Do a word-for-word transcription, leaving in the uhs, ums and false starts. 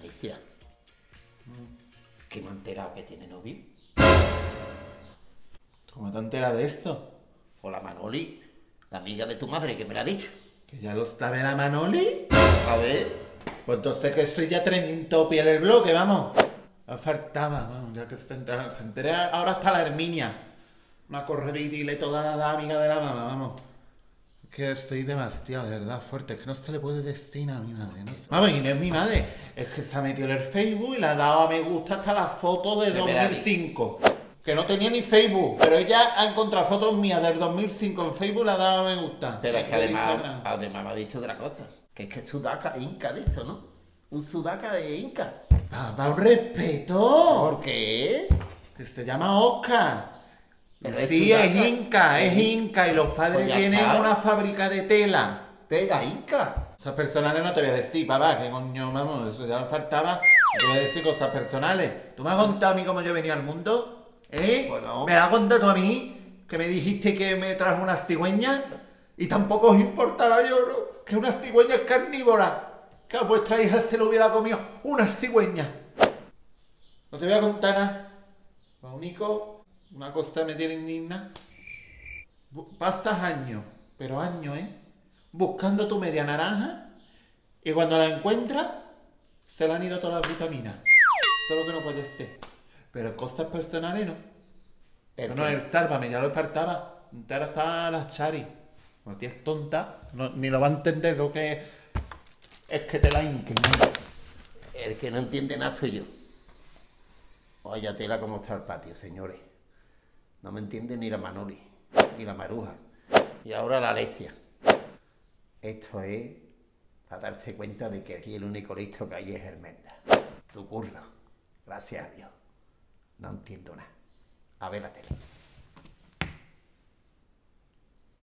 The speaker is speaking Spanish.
Alicia, ¿qué me ha enterado que tiene novio? ¿Cómo te enteras de esto? O la Manoli, la amiga de tu madre que me la ha dicho. ¿Que ya lo sabe la Manoli? A ver, Pues entonces que soy ya trending topic en el bloque, vamos. Me faltaba, vamos, ya que se entera, se entera ahora está la Herminia. Una corredidile toda la amiga de la mamá, vamos. Es que estoy demasiado, de verdad, fuerte. Es que no se le puede destinar a mi madre. No se... Vamos, y no es mi madre. Es que se ha metido en el Facebook y le ha dado a me gusta hasta la foto de De dos mil cinco. Verani. Que no tenía ni Facebook, pero ella ha encontrado fotos mías del dos mil cinco en Facebook y le ha dado a me gusta. pero es que En además, Instagram. además me ha dicho otra cosa. Que es que es sudaca inca de esto, ¿no? Un sudaca de inca. Papá, un respeto. ¿Por qué? Que se llama Oscar. Pero es Sí, sudaca. es inca, es Es inca. Y los padres Pues ya tienen está. una fábrica de tela. Tela inca. Cosas personales no te voy a decir, papá, que coño, vamos, eso ya me faltaba. No te voy a decir cosas personales. ¿Tú me has contado a mí cómo yo venía al mundo? ¿Eh? Pues no. ¿Me has contado tú a mí? Que me dijiste que me trajo unas cigüeñas. Y tampoco os importará yo, ¿no? Que unas cigüeñas carnívoras. Que a vuestra hija se lo hubiera comido unas cigüeñas. No te voy a contar nada. Lo único, una cosa me tiene indigna. Bu- Pasas años, pero años, ¿eh? Buscando tu media naranja y cuando la encuentras, se le han ido todas las vitaminas. Esto es lo que no puede ser. Pero cosas personales no. El No, que- el Sálvame, ya lo faltaba. Ahora está la Chari. La tía es tonta, no- ni lo va a entender lo que es que te la hinquen. El que no entiende nada soy yo. Vaya tela como está el patio, señores. No me entiende ni la Manoli, ni la Maruja. Y ahora la Alesia. Esto es para darse cuenta de que aquí el único listo que hay es Hermenda. Tu curro. Gracias a Dios. No entiendo nada. A ver la tele.